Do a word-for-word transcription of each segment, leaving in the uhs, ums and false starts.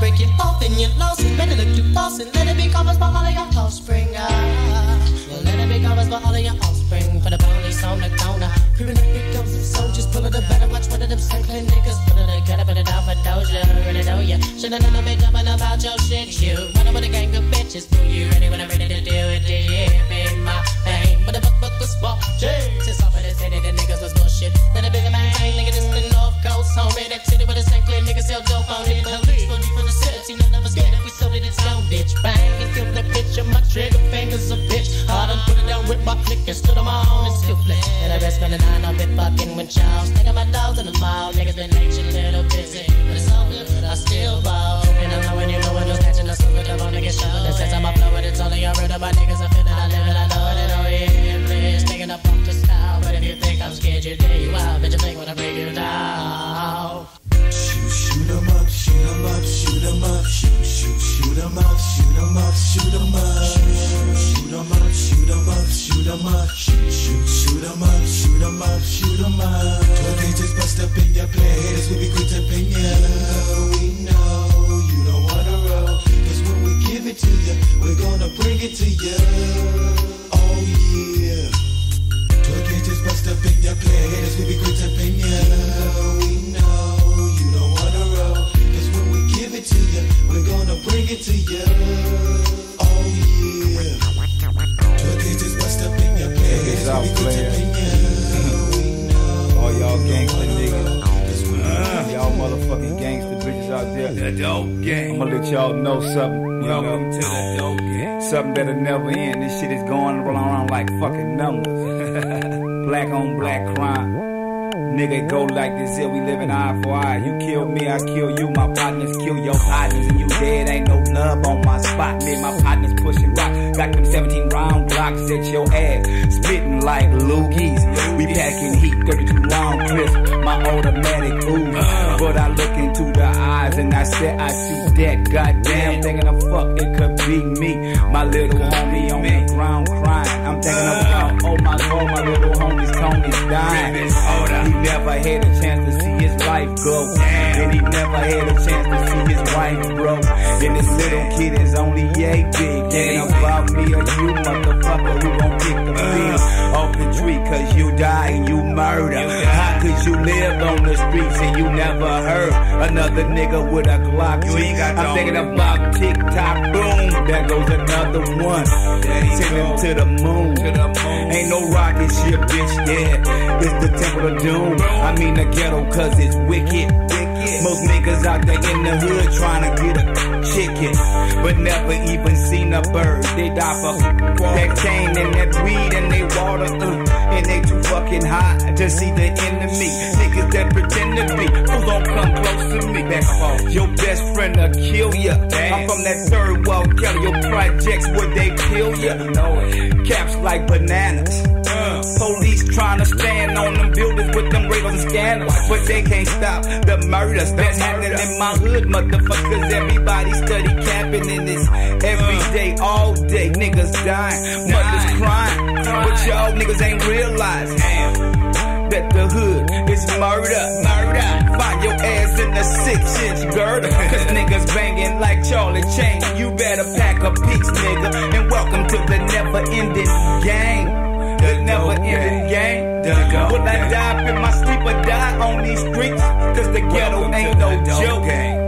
break it off and you lost it. Better look too false and let it be covers for all of your offspring. Ah, well, let it be covers for all of your offspring. For the police on the corner, creeping up, here comes some soldiers. Pull it up, better watch one of them Sinclair niggas. Pull it together, put it down for Doja. Ready to know ya. Should've done a bit jumping about your shit. You running with a gang of bitches. Fool you ready when I'm ready to do it. Yeah, be my thing. But the book book was for James. It's off of the city, the niggas was bullshit. Then a bigger man, nigga, this the North Coast. Homie, that city with a Sinclair niggas sell dope on it. Police for you from the city, none of us get it. We sold it, it's own bitch. Bang, and feel the picture. My trigger fingers a bitch. I done put it down with my click and stood on my own and still flick. And I been spending nine on bit fucking with Charles. Thinking my dogs in the mall. Niggas been ancient, little busy. But it's all good, I still ball. And I know when you know when you're catching us, so good, I'm gonna get shot. The sense I'm a flow, and it's only a rid of my niggas. I feel it, I live it, I know it, and oh yeah, please. Thinking up off the style. But if you think I'm scared, you dare you out. Bitch, you think when I break you down. Shoot, shoot 'em up, shoot 'em up, shoot 'em up, shoot, shoot, shoot 'em up, shoot 'em up, shoot 'em up, shoot 'em up, shoot 'em up, shoot 'em up, shoot, shoot, shoot 'em up, shoot 'em up, shoot 'em up. twelve gauges bust up in your place, we be quick to pin ya. We know you don't wanna roll, 'cause when we give it to you, we're gonna bring it to you. Oh yeah. twelve gauges bust up in your place, we be quick to pin ya. We know you don't wanna roll, 'cause when we give it to you, we're gonna bring it to you. Oh yeah. twelve gauges bust up in your place, we be quick to pin ya. We know all y'all gangsta niggas, uh, y'all motherfucking gangsta bitches out there. The dope gang. I'ma let y'all know something. Welcome to the dope gang. Something that'll never end. This shit is going around like fucking numbers. Black on black crime. Nigga, it go like this here, we living eye for eye. You kill me, I kill you, my partners kill your partners. And you dead, ain't no love on my spot. Me and my partners pushing rock. Got them seventeen round blocks at your ass. Spitting like loogies. We packing heat, thirty-two round clips. My automatic ooh. But I look into the eyes and I said I see that. Goddamn, thinking of fuck, it could be me. My little homie on the ground crying. I'm thinking about, oh my god, my little homie's Tony's dying. He never had a chance to see his life go. And he never had a chance to see his wife grow. And this little kid is only yay big. Thinking about me or you, motherfucker, who gon' pick the bill off the tree, 'cause you die and you murder. How could you live on the streets and you never heard another nigga with a Glock? I'm thinking about tick-tock, boom, there goes another one. Send him to the moon. Ain't no rocket ship, bitch, yeah. It's the temple of doom. I mean the ghetto, 'cause it's wicked. Most niggas out there in the hood trying to get a chicken, but never even seen a bird. They die for that cane and that weed and they water, uh, and they too fucking high to see the enemy. Niggas that pretend to be, who gon' come close to me? Your best friend will kill ya. I'm from that third world Kelly. Your projects, would they kill ya? Caps like bananas. Police trying to stand on them buildings with them radars and scanners, but they can't stop the murders that's happening in my hood, motherfuckers. Everybody study capping in this every day, all day. Niggas dying, mothers crying, but y'all niggas ain't realizing that the hood is murder. Murder. Find your ass in the six-inch girder, 'cause niggas banging like Charlie Chain. You better pack a piece, nigga, and welcome to the never-ending game. The never-ending game. Will I die up in my sleep or die on these streets? 'Cause the ghetto ain't no joke.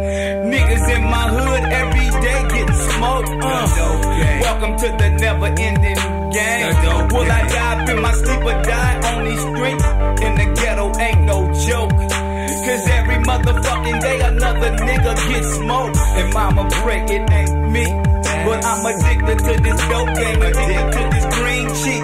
Niggas in my hood every day getting smoked. Uh. Welcome to the never-ending game. Will I die up in my sleep or die on these streets? In the ghetto ain't no joke. 'Cause every motherfucking day another nigga gets smoked. And mama pray it ain't me, but I'm addicted to this dope game, addicted to this green cheek.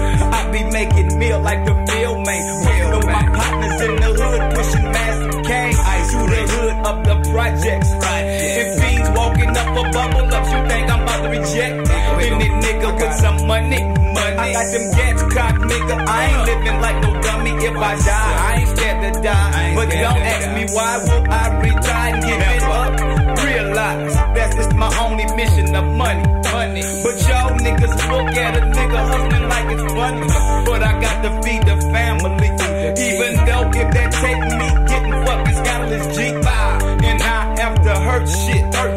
I be making meal like the mailman. Working with my partners in the hood, pushing massive cane through the hood of the projects. If fiends walking up a bubble ups, you think I'm about to reject? Any nigga with some money, money. I got them gats cocked, nigga. I ain't living like no dummy. If I die, I ain't scared to die. But don't ask me why will I retire and give it up. Realize that's just my only mission of money. Money. But y'all niggas look at a nigga hustling like it's funny. But I got to feed the family. Even though if that take me getting fucking scandalous G five, and I have to hurt shit, hurt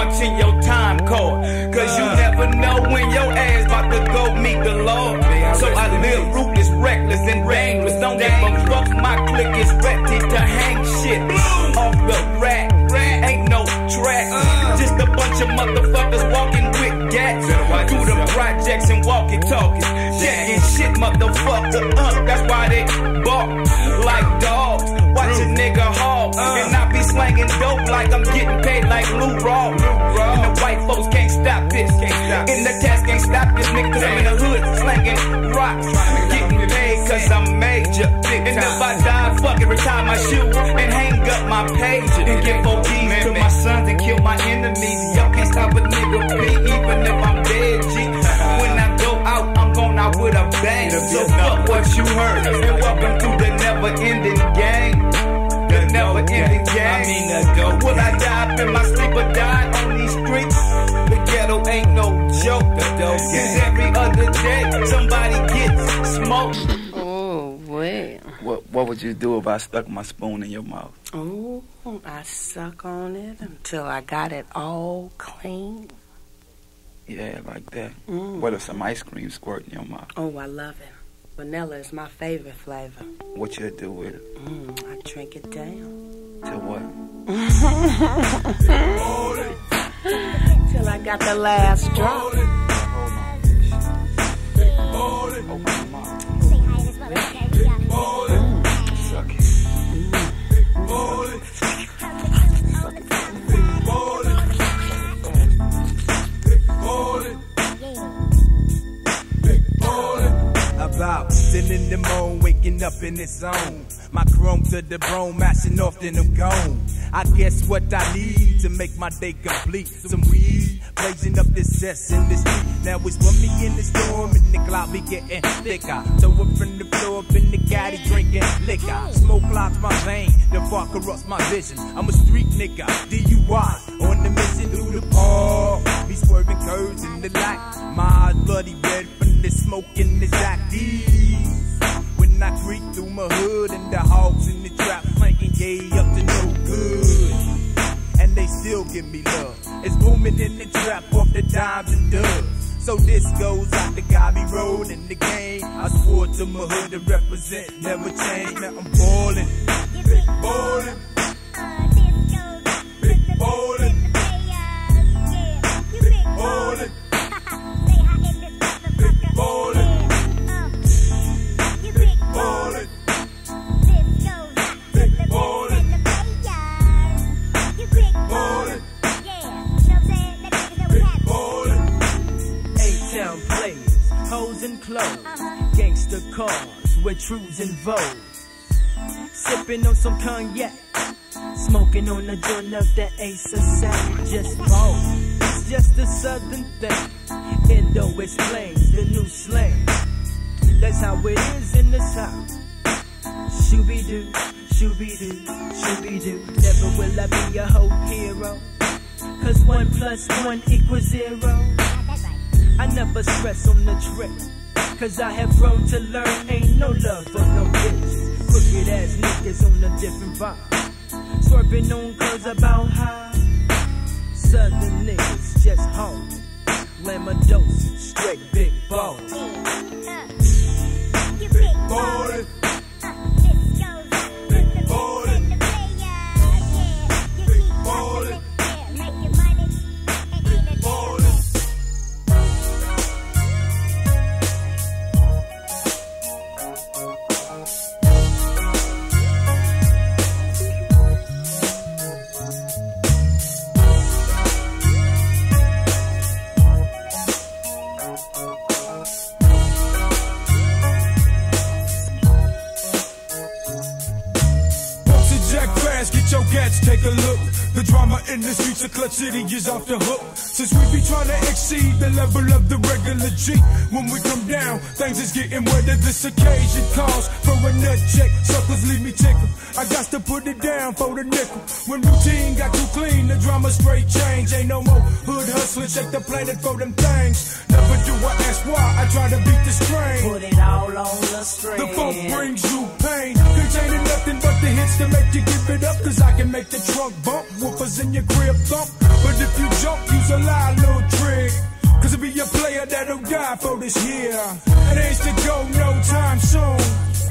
punching your time card. Cause you never know when your ass about to go meet the Lord. So I live ruthless, reckless, and dangerous. Don't give a fuck, my clique is ready to hang shit off the rack. Ain't no track, just a bunch of motherfuckers walking with gats through the projects and walkie-talkies. Jacking shit, motherfucker, uh, that's why they bark like dogs. Watch a nigga haul, and I be slanging dope like I'm getting paid like Lou Raw. And the white folks can't stop this, in the cast can't stop this nigga, cause I'm in the hood slanging rocks. Getting paid cause I'm major, and if I die, fuck it, retire my shoes and hang up my pager. And get four keys to my sons and kill my enemies. Y'all can't stop a nigga beat, even if I'm dead, G. When I go out, I'm going out with a bang. So fuck what you heard, and welcome to the never-ending game. The never-ending game. I mean the dope. Will I die up in my sleep or die on these streets? The ghetto ain't no joke. The dope game. Every other day, somebody gets smoked. Oh, well. What, what would you do if I stuck my spoon in your mouth? Oh, I suck on it until I got it all clean. Yeah, like that. Mm. What if some ice cream squirt in your mouth? Oh, I love it. Vanilla is my favorite flavor. What you do with it? Mm, I drink it down. To what? Till I got the last drop. Suck it. About sitting in the moan, waking up in its zone. My chrome to the bone, mashing off, then I'm gone. I guess what I need to make my day complete. Some weed, blazing up this cess in the street. Now it's for me in the storm, and the cloud be getting thicker. So up from the floor, up in the caddy, drinking liquor. Smoke clouds my vein, the fog corrupts my vision. I'm a street nigga, D U I, on the mission through the park. Be swerving curves in the light. My eyes bloody red from the smoke in the Zach D's. When I creep through my hood and the hogs in the trap flanking gay up to no good. And they still give me love. It's booming in the trap off the dimes and dubs. So this goes out the Gobby Road in the game. I swore to my hood to represent, never change. Now I'm ballin', big ballin', big ballin', big ballin', big ballin'. Ballin', big ballin', ballin', big ballin'. A-town players, hoes and clothes, gangster cars with truths and vogue. Sipping on some cognac, smoking on the joint of the Ace of Sack. Just roll, it's just a southern thing. Indo explains the new slang. That's how it is in the South. Shooby-doo, shooby-doo, shooby-doo. Never will I be a whole hero, cause one plus one equals zero. I never stress on the trip, cause I have grown to learn ain't no love for no bitches. Crooked ass niggas on a different vibe, swerving on curves about high. Southern niggas just home, Lamados, straight big balls. Big ballin', big ballin', big ballin', big ballin'. Get your gats, take a look. The drama in the streets of Clutch City is off the hook. Since we be trying to exceed the level of the regular G. When we come down, things is getting wetter. This occasion calls for a nut check. Suckers leave me tickled. I got to put it down for the nickel. When routine got too clean, the drama straight change. Ain't no more hood hustling, shake the planet for them things. Never do I ask why, I try to beat the strain. Put it all on the string. The funk brings you pain, containing nothing but the hits beats to make you give it up, cause I can make the trunk bump, woofers in your crib thump. But if you jump, use a lie, little trick, cause it be a player that'll die for this year. It ain't to go no time soon.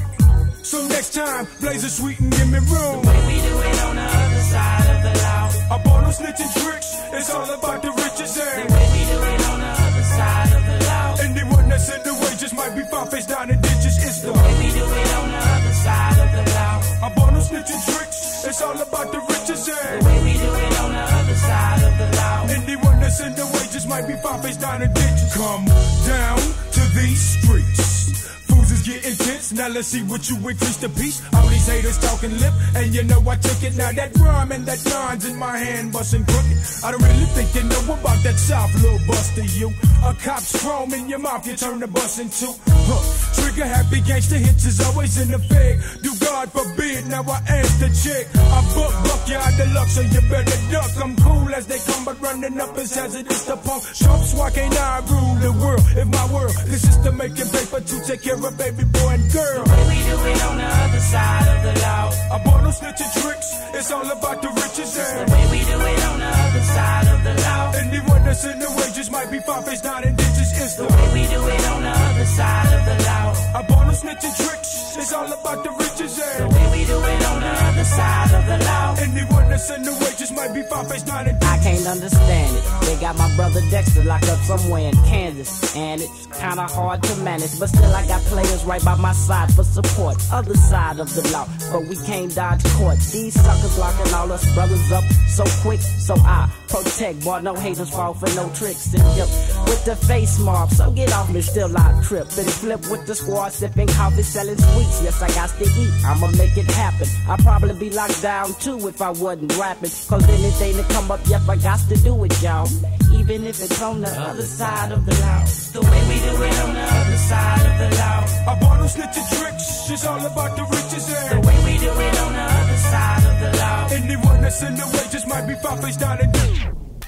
So next time, blaze a sweet and give me room. The way we do it on the other side of the law. Up on no snitching tricks, it's all about the riches and the way we do it on the other side of the law. anyone that's in the way just might be found face down in ditches. It's the The way we do it on the other side of the law. Up on no snitching tricks, it's all about the riches The and way we do it on the other side of the law. anyone that's in the way just might be found face down in ditches. Come down to these streets. Fools is getting tense, now let's see what you increase the peace. All these haters talking lip, and you know I took it. Now that rhyme and that line's in my hand, bustin' crooked. I don't really think you know about that soft little buster, you. A cop's chrome in your mouth, you turn the bus into. Huh. Trigger happy gangster hits is always in the fig. Do God forbid, now I ask the chick. I book, buck you out the luck, so you better duck. I'm cool as they come, but running up is hazardous to punk. Trumps, why can't I rule the world? If my world, this is to making paper to take care of baby boy and girl. The way we do it on the other side of the law. I bought no snitching tricks, it's all about the riches The and way we do it on the other side of the law. anyone that's in the way just might be five face down in ditches. It's The the way we do it on the other side of the law. I bought no snitching tricks, it's all about the riches The and way we do it on the other side of the law. anyone that's in the way just might be five face down in ditches. I can't understand it. They got my brother Dexter locked up somewhere in Kansas, and it's kinda hard to manage. But still, I got players right by my side for support. Other side of the law, but we can't dodge court. These suckers locking all us brothers up so quick, so I protect. Boy, no haters fall for no tricks and dip with the face mark. So get off me, still I trip and flip with the squad, sipping coffee, selling sweets. Yes, I got to eat. I'ma make it happen. I'd probably be locked down too if I wasn't rapping. Cause anything that come up, yep, I got to do it, y'all. Even if it's on the other side of the law. The way we do it on the other side of the law. I bought no snitching tricks, it's all about the riches The and way we do it on the other side of the law. anyone that's in the way just might be five face down in ditches.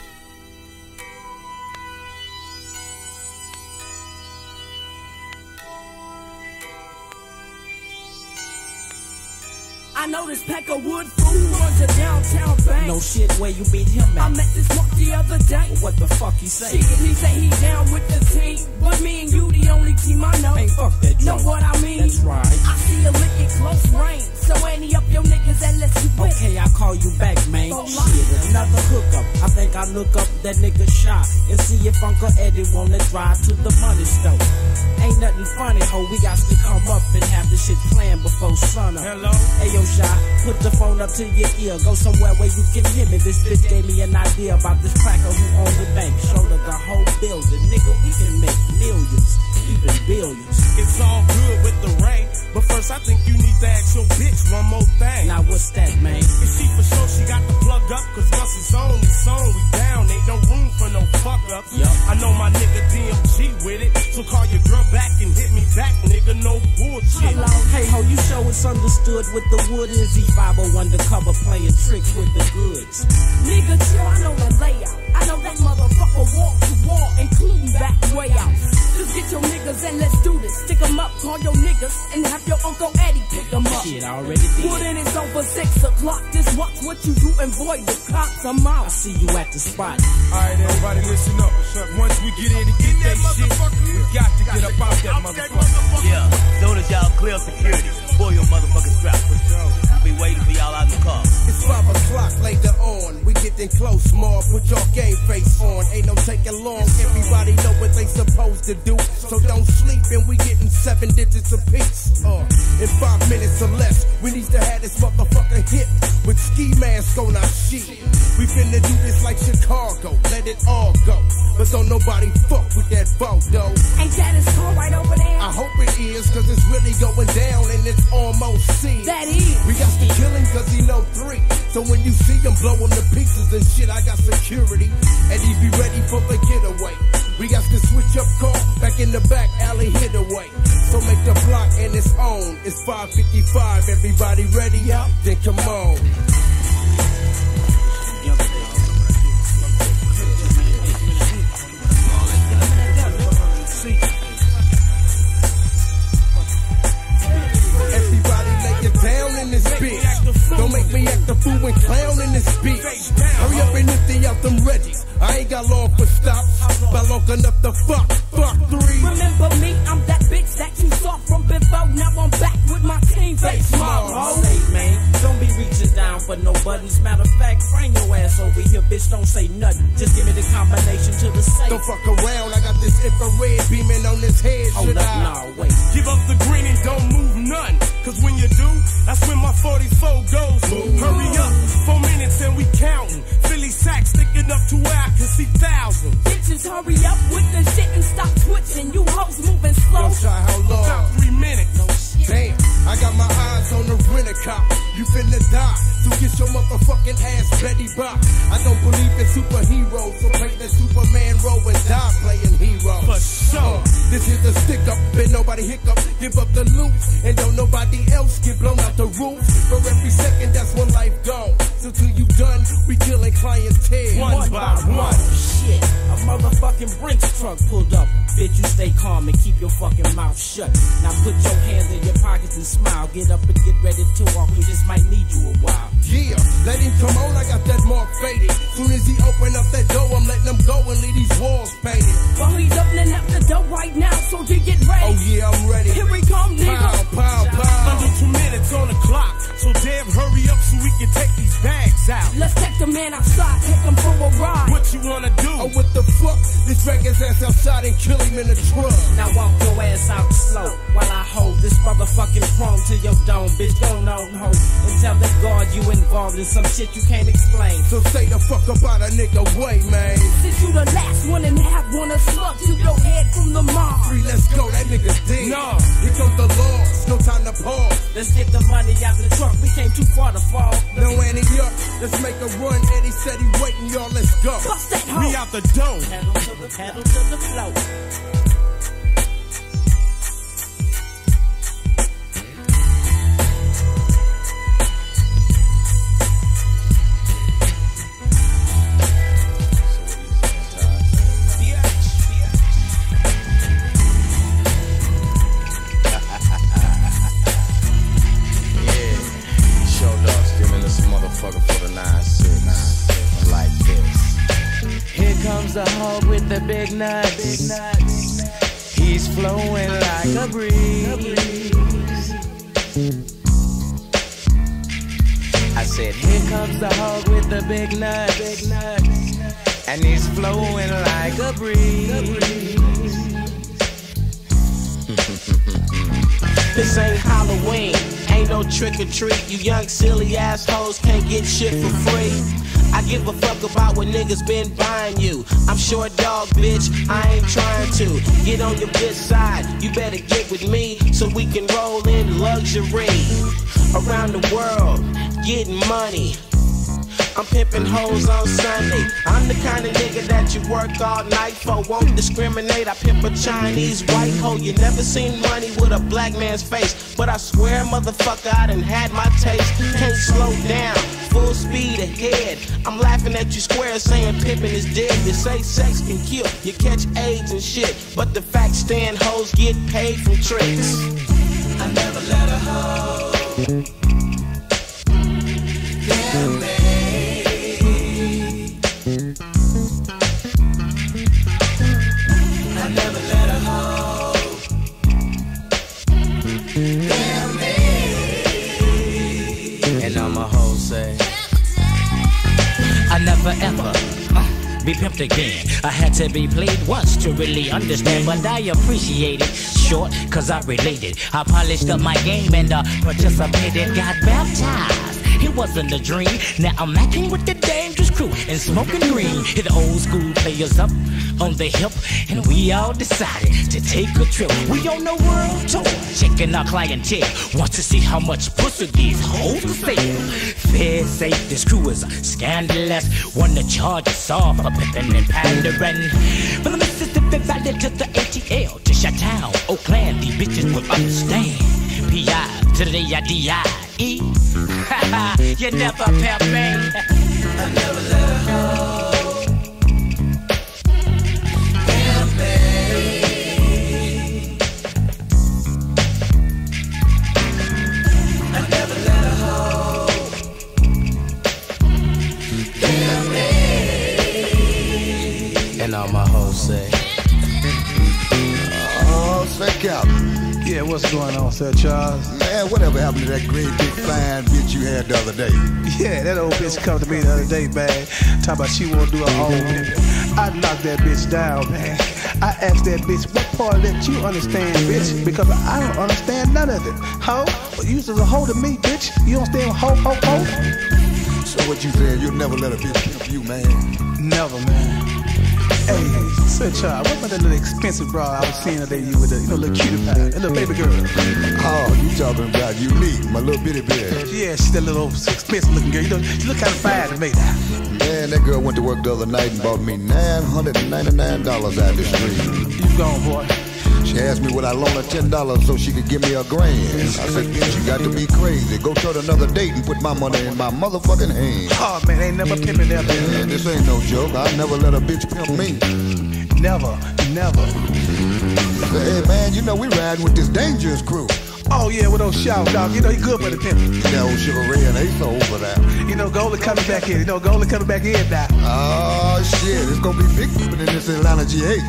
I know this pack of wood fool runs a downtown bank. No shit, where you beat him I at? met this mark the other day. What the fuck he say? Shit, he say he down with the team, but me and you the only team I know. Hey, fuck that Know joint. what I mean? That's right. I see a lick in close range, so ante up your niggas and let's get with it. Okay, I'll call you back, man. So long. Shit, another hookup. I think I'll look up that nigga shot and see if Uncle Eddie wanna drive to the money store. Ain't nothing funny, ho. We got to come up and have this shit planned before sunup. Hello? Hey, yo, Shy, put the phone up to your ear. Go somewhere where you can hear me. This bitch gave me an idea about this cracker who owned the bank. Showed her the whole building. Nigga, we can make millions, even billions. It's all good with the rain, but first I think you need to ask your bitch one more thing. Now, what's that, man? Is she for sure she got the plug up? Cause once it's on, it's on, we down. Ain't no room for no fuck ups. Yup. I know my nigga D M G with it, so call your girl back and hit me back, nigga, no bullshit. Hey ho, you sure it's understood with the wood is Z five oh one undercover playing tricks with the goods. Nigga, chill, I know the layout. I know that motherfucker wall to wall, including back way out. Just get your niggas and let's do this. Stick 'em up, call your niggas, and have your Uncle Eddie pick 'em up. Shit, I already did. Well, then it's over six o'clock. Just watch what you do and boy, the cops I'm I out. see you at the spot. Alright, everybody, listen up. Once we get in to get that shit, we got to get up out that motherfucker. Yeah, soon as y'all clear security, pull your motherfucking strap. I'll be waiting for y'all out in the car. It's five o'clock later on. We getting close, small. Put your game face on. Ain't no taking long. Everybody know what they supposed to do. So don't sleep and we getting seven digits apiece. Uh, in five minutes or less, we need to have this motherfucker hit with ski mask on our sheet. We finna do this like Chicago. Let it all go. But don't nobody fuck with that photo. Ain't that his car right over there? I hope it is, cause it's really going down and it's almost seen. That is. We got to kill him cause he know three. So when you see him blow him to pieces and shit, I got security. And he be ready for the getaway. We got to switch up car, back in the back alley hit away. So make the block and it's on. It's five fifty-five, everybody ready up? Then come on. Everybody lay it down in this bitch. beat. Hurry up and empty out them Reggies. I ain't got long for stops, but long enough to fuck, fuck three. Remember me, I'm that bitch that you saw from before. Now I'm back with my team, face small, ho. Say, man, don't be reaching down for no buttons. Matter of fact, bring your ass over here, bitch. Don't say nothing. Just give me the combination to the safe. Don't fuck around, I got this infrared beaming on his head. Hold Should up, I? no, wait. Give up the green and don't move none. Cause when you do, that's when my forty-four goes. Move. Hurry up, four minutes and we counting. Philly sack sticking up to where I can see thousands. Bitches, hurry up with the shit and stop twitching. You hoes moving slow. Don't try how long? About three minutes. No shit. Damn, I got my eyes on the rent-a-cop. You finna die, so get your motherfucking ass Betty Bop. I don't believe in superheroes, so play the Superman role and die playing hero. For sure. Uh, this is the stick up, and nobody hiccup. Give up the loot, and don't nobody else get blown out the roof. For every second, that's one life gone. So till you done, we killing clientele. One, one by one. one. Shit, a motherfucking Brinks truck pulled up. Bitch, you stay calm and keep your fucking mouth shut. Now put your hands in your pockets and smile. Get up and get ready to walk. We just might need you a while. Yeah, let him come on, I got that mark faded. Soon as he open up that door, I'm letting him go and leave these walls painted. Well, he's opening up the door right now, so do get ready. Oh yeah, I'm ready. Here we come, nigga. Pow, pow, pow. Under two minutes on the clock. So damn, hurry up so we can take these bags out. Let's take the man outside, take him for a ride. What you wanna do? Oh, what the fuck? Let's drag his ass outside and kill him in the truck. Now walk your ass out slow while I hold this motherfucking chrome to your dome. Bitch, don't know no. And tell the guard you involved in some shit you can't explain. So say the fuck about a nigga way, man. Since you the last one and have one to slug to your head from the mob. Three, let's go, that nigga's dead. No. Here comes the laws, no time to pause. Let's get the money out the truck. We came too far to fall. No Annie up, let's make a run. Eddie said he waiting, y'all, let's go. Bust that hoe. We out the door. Pedal to the pedal to the flow. The hog with the big nuts. Big nuts. He's flowing like a breeze. I said, here comes the hog with the big nuts. Big nuts. And he's flowing like a breeze. This ain't Halloween, ain't no trick or treat. You young silly assholes can't get shit for free. I give a fuck about what niggas been buying you. I'm short dog, bitch, I ain't trying to get on your good side. You better get with me so we can roll in luxury. Around the world, getting money. I'm pimping hoes on Sunday. I'm the kind of nigga that you work all night for. Won't discriminate, I pimp a Chinese white hoe. You never seen money with a black man's face. But I swear, motherfucker, I done had my taste. Can't slow down, full speed ahead. I'm laughing at you square saying pimping is dead. You say sex can kill, you catch AIDS and shit. But the fact stand hoes get paid from tricks. I never let a hoe get me. I never let a hoe get me. And I'm a hoe say, I never ever uh, be pimped again. I had to be played once to really understand, but I appreciate it. Short, cause I related. I polished up my game and uh, participated, got baptized. It wasn't a dream. Now I'm acting with the dangerous crew and smoking green. Hit the old school players up on the hip, and we all decided to take a trip. We on the world tour, checking our clientele. Want to see how much pussy these hoes can sell. Fair safe, this crew is scandalous. Wanna charge us off for pimping and pandering. From the Mississippi Valley to the A T L to Chi-Town, Oakland, these bitches will understand. P I to the D I E. You never pimp me. I never let a hoe pimp me. I never let a hoe say. Oh, say, Captain. Yeah, what's going on, Sir Charles? Man, whatever happened to that great big fine bitch you had the other day? Yeah, that old bitch come to me the other day, man. Talking about she wanna do her own pimping. I knocked that bitch down, man. I asked that bitch, what part of that you understand, bitch? Because I don't understand none of it. Ho? You was a hoe to me, bitch. You don't stand ho, ho, ho? So what you saying? You'll never let a bitch pimp you, man? Never, man. Hey, Sir Charles, what about that little expensive bra I was seeing the day you with the, you know, little cutie pie, that little baby girl? Oh, you talking about Unique, my little bitty bitch. Yeah, she's that little expensive looking girl. You know, she look kind of fine to me. Man, that girl went to work the other night and bought me nine hundred ninety-nine dollars out the street. You gone, boy. She asked me would I loan her ten dollars so she could give me a grand. I said, you got to be crazy. Go start another date and put my money in my motherfucking hand. Oh, man, ain't never pimping that bitch. Man, this ain't no joke. I never let a bitch pimp me. Never, never. Hey, man, you know we riding with this dangerous crew. Oh, yeah, with those shout dog. You know, he good for the pimping. That old Sugar Ray and Ace over there. You know, Gola coming back in. You know, Gola coming back in now. Oh, shit. It's going to be big pimping in this Atlanta G eight.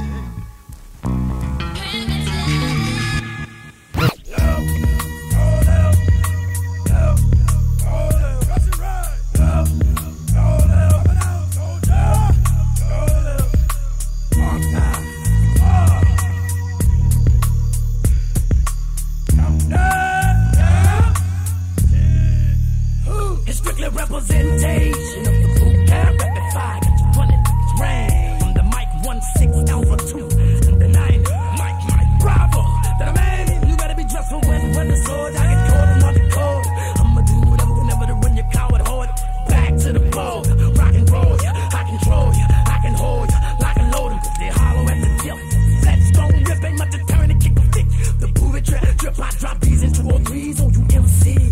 Representation of the boot camp, rapid fire, got you running, it's rain. From the mic one six alpha two, and the nine, Mike, Mike, Bravo. That a man, you gotta be dressed for when, when the sword, I get caught and on the cold. I'ma do whatever, whenever to run your coward hard. Back to the ball, rock and roll ya, I control ya, I can hold ya, lock and load 'em, they hollow at the tip. That stone rip ain't much to turn and kick a thick. The booty trap, drip, I drop these in two or threes on you M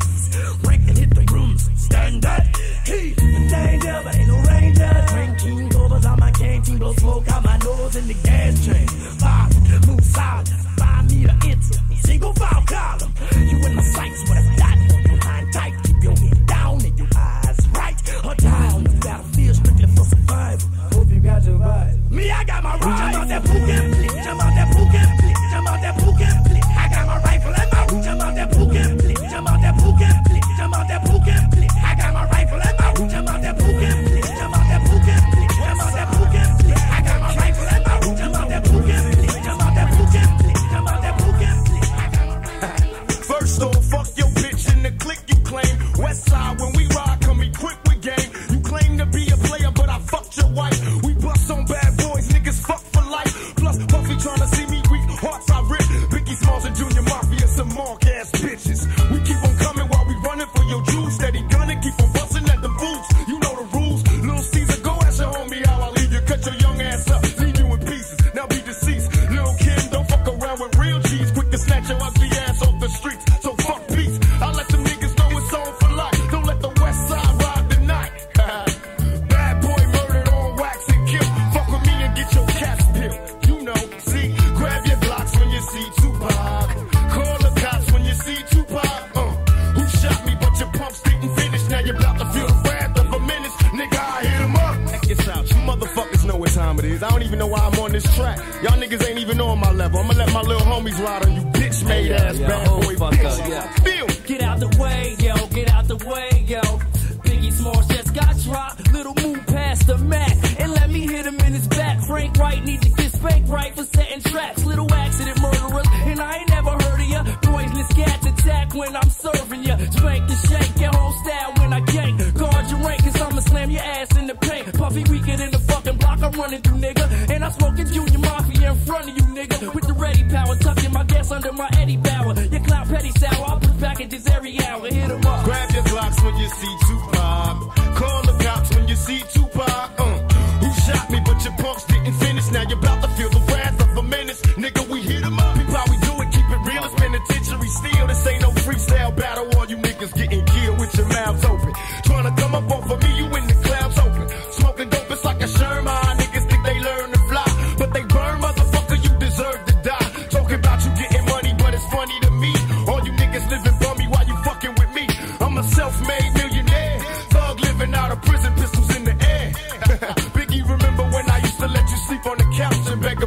Cs. Rank and hit the rooms, stand up. Heat and danger, but ain't no ranger. Drinking overs on my canteen, blow smoke out my nose in the gas train. Five, move solid, five meter into single file column. You in my sights with a dot on your line tight. Keep your head down and your eyes right or down. The battlefield strictly for survival. Hope you got your vibe. Me, I got my rifle. Jump out that pook and flick. Jump out that pook and flick. Jump out that pook and flick. I got my rifle and my root. Jump out that pook and flick. Jump out that pook and flick. Jump out that pook and flick. I got my rifle and my root. Jump out that pook and flick. Jump out that pook and flick. Jump out that pook and flick. I got my rifle and my root. Jump out that pook and flick. Jump out that pook and flick. Jump out that pook and flick. I got my rifle. First off, fuck your bitch in the clique you claim. West side when we ride, come equipped with game. You claim to be a player, but I fucked your wife. We bust on bad boys, niggas fuck for life. Plus Puffy tryna see me weak, hearts I rip. Biggie Smalls and Junior Mafia, some mark ass bitches. We keep on coming while we running for your jewels. Steady gunning, keep on busting at the fools. You know the rules. Little Caesar, go ask your homie how I leave you. Cut your young ass up, leave you in pieces. Now be deceased. Little Kim, don't fuck around with real G's. Quick to snatch your ugly ass off the streets. So fuck peace. I let them niggas know it's on for life. Don't let the West Side ride the night. Bad boy murdered on wax and kill. Fuck with me and get your cats peeled. You know, see, grab your blocks when you see Tupac. Call the cops when you see Tupac. Uh, who shot me but your pumps didn't finish. Now you're about to feel the wrath of a menace. Nigga, I hit him up. Check this out. You motherfuckers know what time it is. I don't even know why I'm on this track. Y'all niggas ain't even on my level. I'ma let my little homies ride on you bitch made ass yeah, bad oh, boy fuck bitch. up, yeah. Feel. Get out the way, yo, get out the way, yo. Biggie Smalls just got dropped. Little move past the Mac and let me hit him in his back. Frank White need to get spanked right for setting traps. Little accident murderers, and I ain't never heard of ya. Poisonous cats attack when I'm serving ya. Spank the shake, your whole style when I gank. Guard your rank, cause I'ma slam your ass in the paint. Puffy weaker than the fucking block I'm running through, nigga. And I'm smoking Junior Mafia in front of you, nigga. With the ready power, tucking my gas under my Eddie Bauer. Your clout petty sour, I'll push packages every hour. Hit 'em up. Grab your Glocks when you see Tupac. Call the cops when you see Tupac. Uh, who shot me but your punks didn't finish. Now you're about to feel the wrath of a menace. Nigga, we hit 'em up. People, how we do it, keep it real. It's penitentiary steel. This ain't no freestyle battle. All you niggas getting killed with your mouths open. Trying to come up off of me, you in the clouds open. Smoking dope, it's like a Sherman. Niggas think they learn to fly, but they burn, motherfucker, you deserve to die. Talking about you getting money, but it's funny to me. All you niggas living bummy while you fucking with me. I'm a self-made millionaire. Thug living out of prison, pistols in the air. Biggie, remember when I used to let you sleep on the couch and beg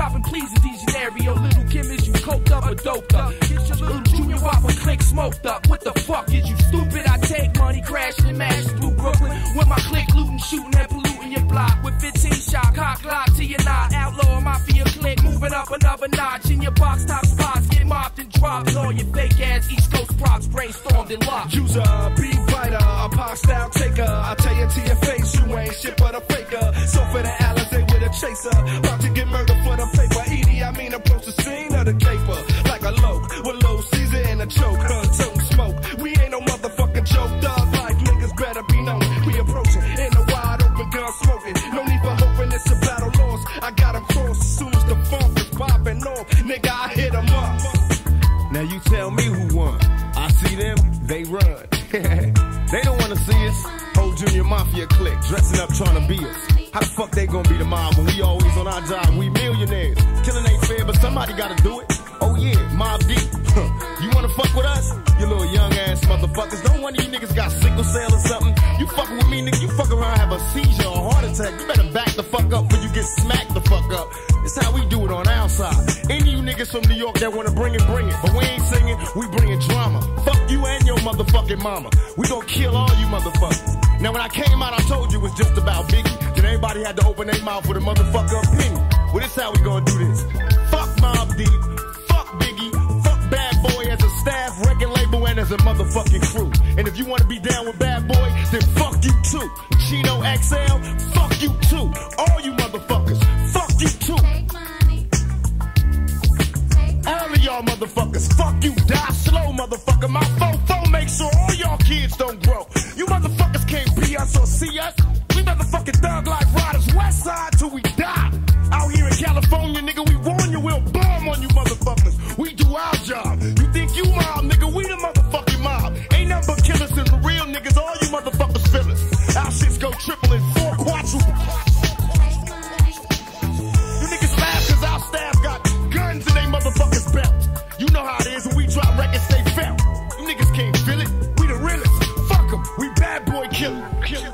poppin', please, DeGenario. Little Kim, is you coked up or doped up? Get your little Junior Whopper click smoked up. What the fuck is you stupid? I take money, crashing and mash through Brooklyn with my click looting, shooting and polluting your block with fifteen shot cock lock to your knot. Outlaw mafia click, moving up another notch in your box top spots. Get mopped and dropped. All your fake ass East Coast props brainstormed and locked. User, beat fighter, a pop style taker. I tell you to your face, you ain't shit but a faker. So for the Alizé with a chaser, about to get murdered for the paper. Edie, I mean approach the scene of the caper like a loke with low Caesar and a choke. Huh, toting smoke. We ain't no motherfucking joke. Dog life niggas better be known. We approaching in a wide open gun smoking. No need for hoping it's a battle lost. I got him crossed as soon as the funk is popping off. Nigga, I hit him up. Now you tell me who won. I see them, they run. They don't wanna see us. Whole Junior Mafia clique, dressing up trying to be us. How the fuck they gonna be the mob when we always on our job? We millionaires. Killing ain't fair, but somebody gotta do it. Oh yeah, Mob Deep. You wanna fuck with us? You little young ass motherfuckers. Don't one of you niggas got sickle cell or something. You fucking with me, nigga, you fuck around, have a seizure or a heart attack. You better back the fuck up before you get smacked the fuck up. It's how we do it on our side. Any of you niggas from New York that wanna bring it, bring it. But we ain't singing, we bringing drama. Fuck you and your motherfucking mama. We gon' kill all you motherfuckers. Now when I came out, I told you it was just about Biggie. Then everybody had to open their mouth with a motherfucker opinion. Well, this how we gonna do this. Fuck Mob Deep. Fuck Biggie. Fuck Bad Boy as a staff, record label, and as a motherfucking crew. And if you wanna be down with Bad Boy, then fuck you too. Chino X L, fuck you too. All you motherfuckers, fuck you too. All of y'all motherfuckers, fuck you, die slow, motherfucker. My fofo make sure all y'all kids don't grow. You motherfuckers can't be us or see us. We motherfucking thug like riders, west side till we die. Out here in California, nigga, we warn you, we'll bomb on you motherfuckers. We do our job. You think you mob, nigga, we the motherfucking mob. Ain't nothing but killers and the real niggas, all you motherfuckers feel us. Our shits go triple and four quadruple. You niggas laugh cause our staff got guns in they motherfuckers belt. You know how it is when we drop records, they felt. You niggas can't feel it, we the realest. Fuck them, we Bad Boy killer. Killer.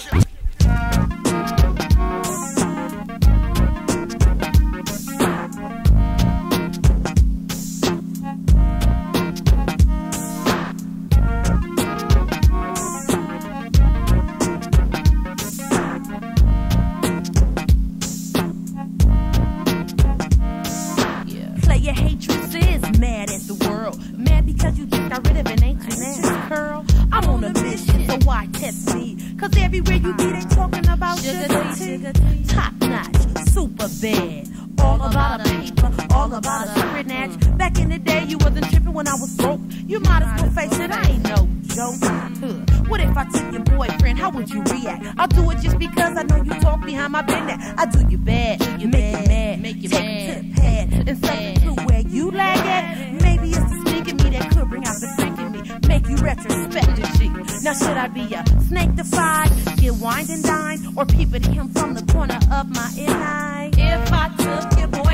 Cause everywhere you be, they talking about sugar tea. Top notch, super bad. All about a paper, all about a secret natch. Back in the day, you wasn't tripping when I was broke. You might as well face it, I ain't no joke. Huh. What if I took your boyfriend? How would you react? I'll do it just because I know you talk behind my back. I do you bad, you make you mad, make you take mad. To the pad and substitute where you lag at. Maybe it's the sneak in me that could bring out the freak in me, make you retrospect the shit. Now should I be a snake defied, get wined and dined, or peep at him from the corner of my eye? If I took your boy